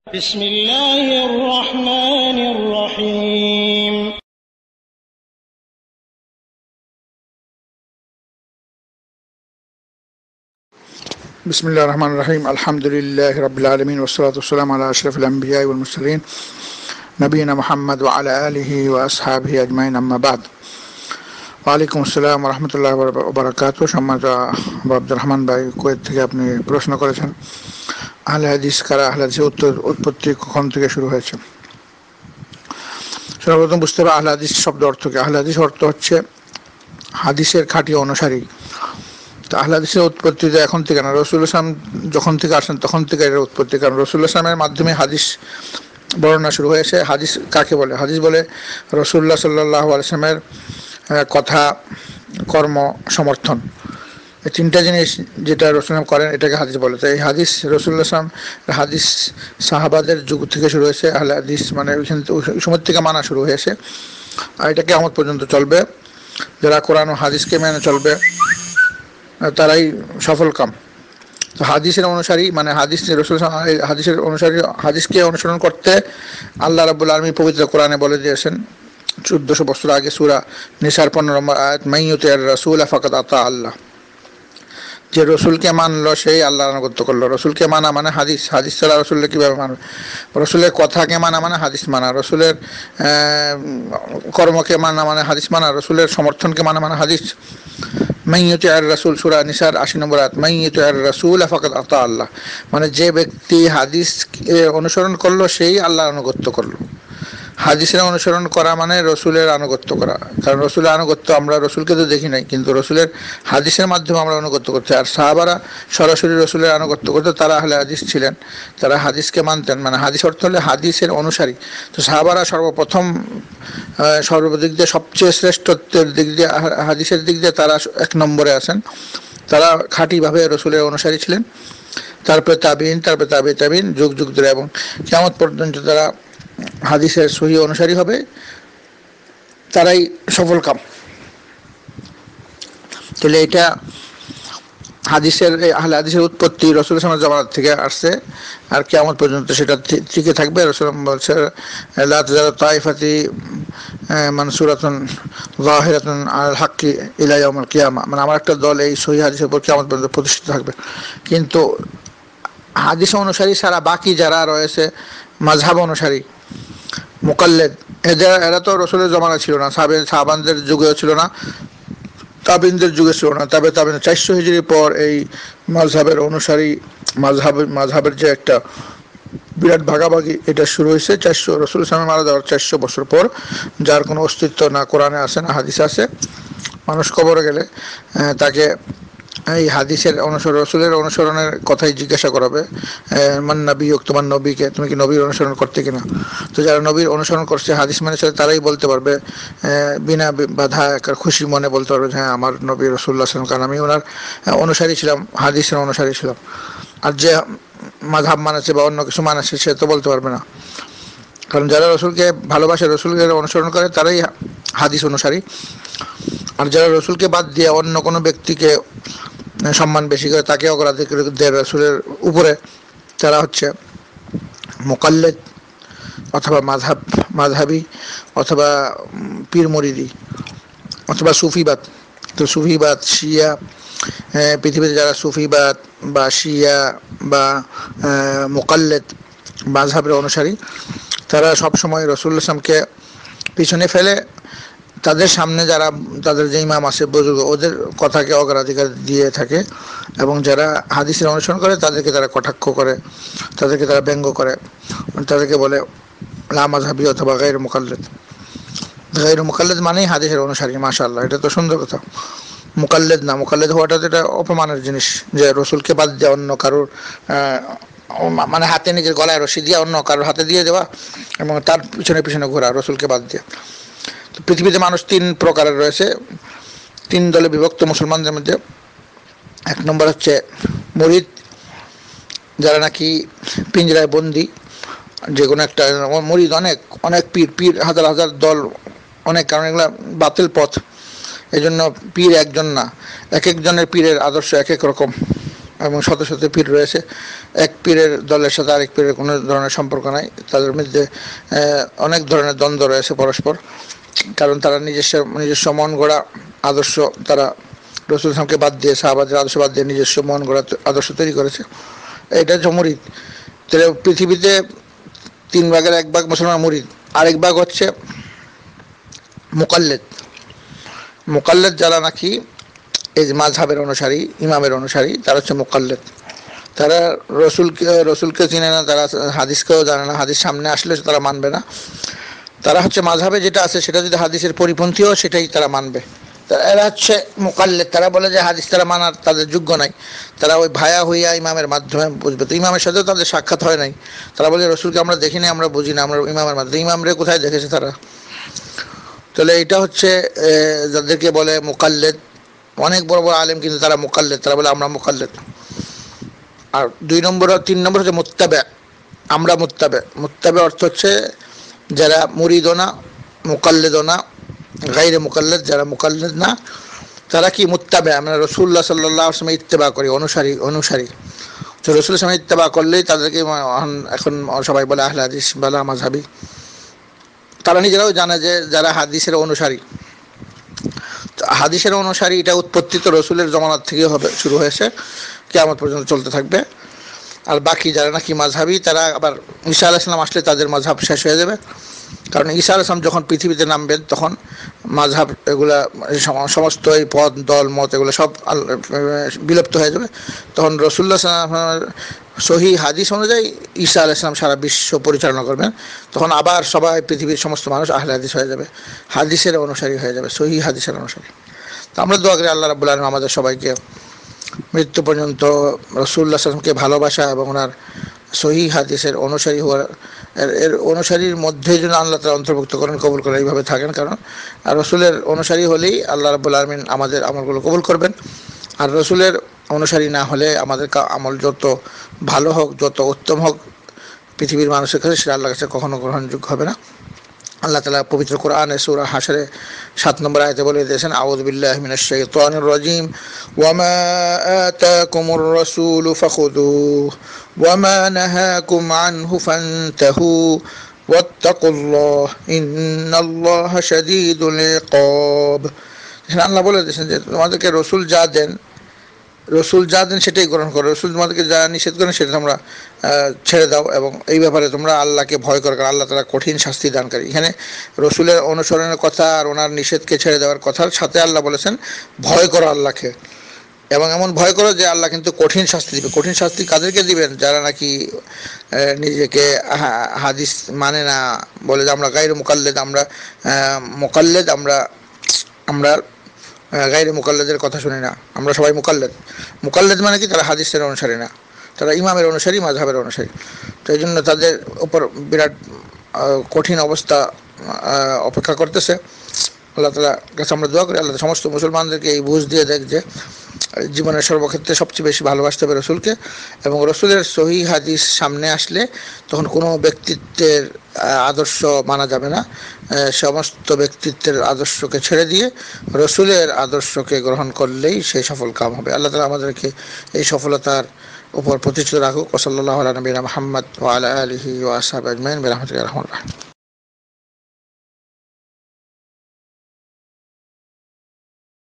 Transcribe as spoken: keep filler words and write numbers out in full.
بسم الله الرحمن الرحيم بسم الله الرحمن الرحيم الحمد لله رب العالمين والصلاة والسلام على أشرف الأنبياء والمرسلين نبينا محمد وعلى آله وأصحابه أجمعين أما بعد ওয়ালাইকুম আসসালাম ওয়া রাহমাতুল্লাহি ওয়া বারাকাতুহু। সম্মানিত আব্দুর রহমান ভাই, কুয়েত থেকে আপনি প্রশ্ন করেছেন আহলে হাদিস কারা, আহলে হাদিসের উৎপত্তি কখন থেকে শুরু হয়েছে। সর্বপ্রথম বুঝতে হবে আহলে হাদিস শব্দ অর্থ কি। আহলে হাদিস অর্থ হচ্ছে হাদিসের খাঁটি অনুসারী। তো আহলে হাদিসের উৎপত্তি তো এখন থেকে না, রাসূলুল্লাহ সাল্লাল্লাহু আলাইহি ওয়াসাল্লাম যখন থেকে আসেন তখন থেকে এর উৎপত্তি। কারণ রাসূলুল্লাহ সাল্লাল্লাহু আলাইহি ওয়াসাল্লামের মাধ্যমে হাদিস বর্ণনা শুরু হয়েছে। হাদিস কাকে বলে? হাদিস বলে রাসূলুল্লাহ সাল্লাল্লাহু আলাইহি ওয়াসাল্লামের কথা, কর্ম, সমর্থন, এই তিনটা জিনিস যেটা রাসূলুল্লাহ করেন এটাকে হাদিস বলে। তো এই হাদিস রাসূলুল্লাহ সাল্লাল্লাহু আলাইহি ওয়াসাল্লাম হাদিস সাহাবাদের যুগ থেকে শুরু হয়েছে। আহলে হাদিস মানে ওইখান ওই সময় থেকে মানা শুরু হয়েছে, আর এটা কিয়ামত পর্যন্ত চলবে। যারা কোরআন ও হাদিসকে মেনে চলবে তারাই সফল কাম। তো হাদিসের অনুসারী মানে হাদিস রাসূলুল্লাহ হাদিসের অনুসারী, হাদিসকে অনুসরণ করতে আল্লাহ রাব্বুল আলামিন পবিত্র কোরআনে বলে দিয়েছেন চোদ্দশো বছর আগে সূরা নিসার পনেরো নম্বর আয়াত, মান ইউতির রাসূল ফাকাদ আতা আল্লাহ। যে রসুলকে মানলো সেই আল্লাহর আনুগত্য করলো। রসুলকে মানা মানে হাদিস, হাদিস ছাড়া রসুলকে কীভাবে মানবে? রসুলের কথাকে মানা মানে হাদিস মানা, রসুলের কর্মকে মানা মানে হাদিস মানা, রসুলের সমর্থনকে মানা মানে হাদিস। মান ইউতির রাসূল সূরা নিসার আশি নম্বর আয়াত, মান ইউতির রাসূল ফাকাদ আতা আল্লাহ, মানে যে ব্যক্তি হাদিস অনুসরণ করলো সেই আল্লাহর আনুগত্য করলো। হাদিসের অনুসরণ করা মানে রসুলের আনুগত্য করা। কারণ রসুলের আনুগত্য আমরা রসুলকে তো দেখি নাই, কিন্তু রসুলের হাদিসের মাধ্যমে আমরা আনুগত্য করতে। আর সাহাবারা সরাসরি রসুলের আনুগত্য করতে, তারা আহলে হাদিস ছিলেন, তারা হাদিসকে মানতেন। মানে হাদিস অর্থ হলে হাদিসের অনুসারী। তো সাহাবারা সর্বপ্রথম সর্বদিক দিয়ে সবচেয়ে শ্রেষ্ঠত্বের দিক দিয়ে, হাদিসের দিক দিয়ে তারা এক নম্বরে আছেন। তারা খাঁটিভাবে রসুলের অনুসারী ছিলেন। তারপরে তাবিঈন, তারপরে তাবে তাবিঈন, যুগ যুগ ধরে, এবং কিয়ামত পর্যন্ত তারা হাদিসের সহি অনুসারী হবে, তারাই সফল কাম। তাহলে এটা হাদিসের আহলে হাদিসের উৎপত্তি রাসূলুল্লাহ সাল্লাল্লাহু আলাইহি ওয়াসাল্লামের জামানাত থেকে আসছে, আর কিয়ামত পর্যন্ত সেটা টিকে থাকবে। রাসূলুল্লাহ বলছে লা তাজালু তাইফাতি মানসুরাতুন যাহিরাতুন আলাল হাক্কি ইলা ইয়াউমিল কিয়ামা, মানে আমার একটা দল এই সহি হাদিসের উপর কিয়ামত পর্যন্ত প্রতিষ্ঠিত থাকবে। কিন্তু হাদিস অনুসারী ছাড়া বাকি যারা রয়েছে মাযহাব অনুসারী, মুকাল্লিদ, এদের এরা তো রসুলের জমানা ছিল না, সাহাবে সাহাবানদের যুগেও ছিল না, তাবিনদের যুগে ছিল না। তবে তাবিন চারশো হিজরির পর এই মাযহাবের অনুসারী, মাযহাব মাযহাবের যে একটা বিরাট ভাগাভাগি, এটা শুরু হয়েছে চারশো রসুল সাল্লাল্লাহু আলাইহি ওয়াসাল্লাম মারা যাওয়ার চারশো বছর পর, যার কোনো অস্তিত্ব না কোরআনে আছে না হাদিসে আছে। মানুষ কবরে গেলে তাকে এই হাদিসের অনুসরণ, রসুলের অনুসরণের কথাই জিজ্ঞাসা করাবে, মান নবী, তোমার নবীকে তুমি কি নবীর অনুসরণ করতে কিনা। তো যারা নবীর অনুসরণ করছে, হাদিস মানে চলে, তারাই বলতে পারবে বিনা বাধা একটা খুশি মনে বলতে পারবে হ্যাঁ আমার নবী রাসূলুল্লাহ সাল্লাল্লাহু আলাইহি ওয়াসাল্লাম, কারণ আমি ওনার অনুসারী ছিলাম, হাদিসের অনুসারী ছিলাম। আর যে মাযহাব মানেছে বা অন্য কিছু মানেছে সে তো বলতে পারবে না। কারণ যারা রসুলকে ভালোবাসে, রসুলকে অনুসরণ করে, তারাই হাদিস অনুসারী। আর যারা রসুলকে বাদ দিয়ে অন্য কোনো ব্যক্তিকে সম্মান বেশি করে, তাকে অগ্রাধিকার দেয় রসুলের উপরে, তারা হচ্ছে মুকাল্লিদ অথবা মাযহাব মাযহাবী অথবা পীর মুরিদি অথবা সুফিবাদ। তো সুফিবাদ, শিয়া, পৃথিবীতে যারা সুফিবাদ বা শিয়া বা মুকাল্লিদ মাযহাবের অনুসারী, তারা সবসময় রাসূলুল্লাহ সাল্লাল্লাহু আলাইহি ওয়াসাল্লামকে পিছনে ফেলে তাদের সামনে যারা তাদের যে ইমাম আছে বুজুর্গ, ওদের কথাকে অগ্রাধিকার দিয়ে থাকে। এবং যারা হাদিসের অনুসরণ করে তাদেরকে তারা কটাক্ষ করে, তাদেরকে তারা ব্যঙ্গ করে, তাদেরকে বলে লা মাযহাবী অথবা গায়রু মুকাল্লিদ। গায়রু মুকাল্লিদ মানেই হাদিসের অনুসারী। মাশাআল্লাহ, এটা তো সুন্দর কথা। মুকাল্লিদ না, মুকাল্লিদ হওয়াটা তো এটা অপমানের জিনিস, যে রসুলকে বাদ দেওয়া, অন্য কারোর মানে হাতে নিজের গলায় রশি দিয়ে অন্য কারোর হাতে দিয়ে দেওয়া এবং তার পিছনে পিছনে ঘোরা, রসুলকে বাদ দেওয়া। তো পৃথিবীতে মানুষ তিন প্রকারের রয়েছে, তিন দলে বিভক্ত মুসলমানদের মধ্যে। এক নম্বর হচ্ছে মুরিদ, যারা নাকি পিঞ্জরায় বন্দি, যে কোনো একটা মুরিদ, অনেক অনেক পীর, পীর হাজার হাজার দল, অনেক, কারণ এগুলো বাতিল পথ। এই জন্য পীর একজন না, এক একজনের পীরের আদর্শ এক এক রকম, এবং শত শত পীর রয়েছে। এক পীরের দলের সাথে আরেক পীরের কোনো ধরনের সম্পর্ক নাই, তাদের মধ্যে অনেক ধরনের দ্বন্দ্ব রয়েছে পরস্পর, কারণ তারা নিজস্ব নিজস্ব মন গড়া আদর্শ, তারা রাসূল সাল্লাল্লাহু বাদ দিয়ে, সাহাবাদের আদর্শ বাদ দিয়ে নিজস্ব মন গড়া আদর্শ তৈরি করেছে। এটা হচ্ছে মুরিদ। তাহলে পৃথিবীতে তিন ভাগের এক ভাগ মুসলমান মুরিদ, আরেক ভাগ হচ্ছে মুকাল্লিদ। মুকাল্লিদ যারা নাকি এই যে মাযহাবের অনুসারী, ইমামের অনুসারী, তারা হচ্ছে মুকাল্লিদ। তারা রসুলকে রসুলকে চিনে না, তারা হাদিসকেও জানে না, হাদিস সামনে আসলে তারা মানবে না। তারা হচ্ছে মাযহাবে যেটা আছে সেটা যদি হাদিসের পরিপন্থীও সেটাই তারা মানবে। এরা হচ্ছে মুকাল্লিদ। তারা বলে যে হাদিস তারা মানার তাদের যোগ্য নাই, তারা ওই ভায়া হইয়া ইমামের মাধ্যমে বুঝবে। তো ইমামের সাথেও তাদের সাক্ষাৎ হয় নাই, তারা বলে রসুলকে আমরা দেখিনি, আমরা বুঝি না, আমরা ইমামের মাধ্যমে। ইমামরে কোথায় দেখেছে তারা? তাহলে এটা হচ্ছে যাদেরকে বলে মুকাল্লিদ। অনেক বড় বড় আলেম কিন্তু তারা মুকাল্লিদ, তারা বলে আমরা মুকাল্লিদ। আর দুই নম্বর তিন নম্বর হচ্ছে মুত্তাবে। আমরা মুত্তাবে। মুত্তাবে অর্থ হচ্ছে যারা মুরিদও না, মুকাল্লিদও না, গায়রে মুকাল্লিদ, যারা মুকাল্লিদ না তারা কি মুত্তাবে। আমরা রাসূলুল্লাহ সাল্লাল্লাহু আলাইহি ওয়াসাল্লাম ইত্তেবা করি, অনুসারী অনুসারী তো রাসূলের সামনে ইত্তেবা করলেই তাদেরকে এখন সবাই বলে আহলে হাদিস বলা মাযহাবী। তারা নিজেরাও জানে যে যারা হাদিসের অনুসারী, হাদিসের অনুসারী এটা উৎপত্তি তো রসুলের জমানাত থেকে হবে, শুরু হয়েছে, কিয়ামত পর্যন্ত চলতে থাকবে। আর বাকি যারা নাকি মাযহাবী তারা আবার ঈসা আলাইহিস সালাম আসলে তাদের মাযহাব শেষ হয়ে যাবে, কারণ ঈসা আলাইহিস সালাম যখন পৃথিবীতে নামবেন তখন মাযহাব এগুলা সমস্ত এই পদ দল মত এগুলো সব বিলুপ্ত হয়ে যাবে। তখন রাসূলুল্লাহ সাল্লাল্লাহু আলাইহি ওয়াসাল্লাম সহি হাদিস অনুযায়ী ঈসা আলাইহিস সালাম সারা বিশ্ব পরিচালনা করবেন। তখন আবার সবাই পৃথিবীর সমস্ত মানুষ আহলে হাদিস হয়ে যাবে, হাদিসের অনুসারী হয়ে যাবে, সহি হাদিসের অনুসারী। তো আমরা দোয়া করি আল্লাহ রাব্বুল আলামিন আমাদের সবাইকে মৃত্যু পর্যন্ত রাসূলুল্লাহ সাল্লাল্লাহু আলাইহি ওয়াসাল্লামকে ভালোবাসা এবং ওনার সহি হাদিসের অনুসারী হওয়ার এর অনুসারীর মধ্যে যেন আল্লাহ তাআলা অন্তর্ভুক্ত করেন, কবুল করে এইভাবে থাকেন। কারণ রসুলের অনুসারী হলেই আল্লাহ রাব্বুল আলামিন আমাদের আমলগুলো কবুল করবেন, আর রসুলের অনুসারী না হলে আমাদের আমল যত ভালো হোক, যত উত্তম হোক, পৃথিবীর মানুষের কাছে সেটা আল্লাহর কাছে কখনো গ্রহণযোগ্য হবে না। আল্লাহ তাআলা পবিত্র কোরআনে সূরা হাশরে সাত নম্বর আয়াতে বলে দিয়েছেন, আউযু বিল্লাহি মিনাশ শাইতানির রাজীম, ওয়া মা আতাকুমুর রাসূলু ফাখুযুহু ওয়া মা নাহাকুম আনহু ফান্তাহু ওয়াত্তাকুল্লাহ ইন্নাল্লাহা শাদীদুল ইকাব। আল্লাহ বলে দিয়েছেন যে তোমাদেরকে রসুল যা দেন, রসুল যা দেন সেটাই গ্রহণ করো, রসুল তোমাদেরকে যা নিষেধ করেন সেটা তোমরা ছেড়ে দাও, এবং এই ব্যাপারে তোমরা আল্লাহকে ভয় করো, কারণ আল্লাহ তাআলা কঠিন শাস্তি দানকারী। এখানে রসুলের অনুসরণের কথা আর ওনার নিষেধকে ছেড়ে দেওয়ার কথার সাথে আল্লাহ বলেছেন ভয় করো আল্লাহকে, এবং এমন ভয় করো যে আল্লাহ কিন্তু কঠিন শাস্তি দিবে। কঠিন শাস্তি কাদেরকে দিবেন? যারা নাকি নিজেকে হাদিস মানে না, বলে যে আমরা গায়রে মুকাল্লিদ, আমরা মুকাল্লিদ, আমরা আমরা গায়রে মুকাল্লিদের কথা শুনি না, আমরা সবাই মুকাল্লিদ। মুকাল্লিদ মানে কি? তারা হাদিসের অনুসারী না, তারা ইমামের অনুসারী, মাযহাবের অনুসারী। তো এই জন্য তাদের উপর বিরাট কঠিন অবস্থা অপেক্ষা করতেছে। আল্লাহ তাআলার কাছে আমরা দোয়া করি আল্লাহ সমস্ত মুসলমানদেরকে এই বুঝ দিয়ে দেখ যে জীবনের সর্বক্ষেত্রে সবচেয়ে বেশি ভালোবাসতে হবে রসুলকে, এবং রসুলের সহি হাদিস সামনে আসলে তখন কোনো ব্যক্তিত্বের আদর্শ মানা যাবে না, সমস্ত ব্যক্তিত্বের আদর্শকে ছেড়ে দিয়ে রসুলের আদর্শকে গ্রহণ করলেই সেই সফল কাম হবে। আল্লাহ তাআলা আমাদেরকে এই সফলতার উপর প্রতিষ্ঠিত রাখুক। ওয়া সাল্লাল্লাহু আলা নবিয়িনা মুহাম্মদ ওয়া আলা আলিহি ওয়া আসহাবিহি আজমাইন বিরহমাতিকা ইয়া আরহামার রাহিমিন।